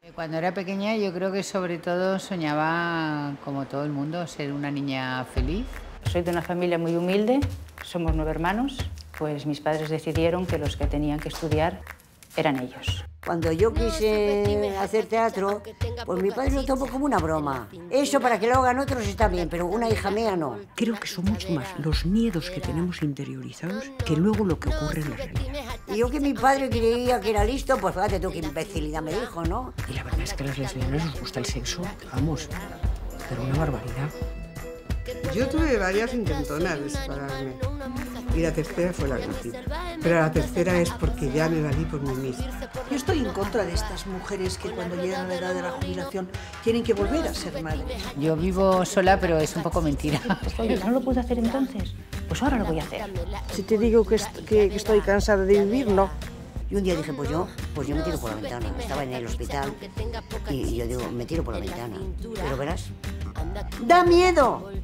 Cuando era pequeña yo creo que sobre todo soñaba, como todo el mundo, ser una niña feliz. Soy de una familia muy humilde, somos 9 hermanos, pues mis padres decidieron que los que tenían que estudiar eran ellos. Cuando yo quise hacer teatro, pues mi padre lo tomó como una broma. Eso para que lo hagan otros está bien, pero una hija mía no. Creo que son mucho más los miedos que tenemos interiorizados que luego lo que ocurre en la realidad. Y yo que mi padre creía que era listo, pues fíjate tú qué imbecilidad me dijo, ¿no? Y la verdad es que a las lesbianas nos gusta el sexo, vamos, pero una barbaridad. Yo tuve varias intentonas de separarme y la tercera fue la última. Pero la tercera es porque ya me valí por mí misma. Yo estoy en contra de estas mujeres que cuando llegan a la edad de la jubilación tienen que volver a ser madres. Yo vivo sola, pero es un poco mentira. Oye, ¿no lo puedo hacer entonces? Pues ahora lo voy a hacer. Si te digo que estoy cansada de vivir, no. Y un día dije, pues yo me tiro por la ventana. Estaba en el hospital y yo digo, me tiro por la ventana. Pero verás, ¡da miedo!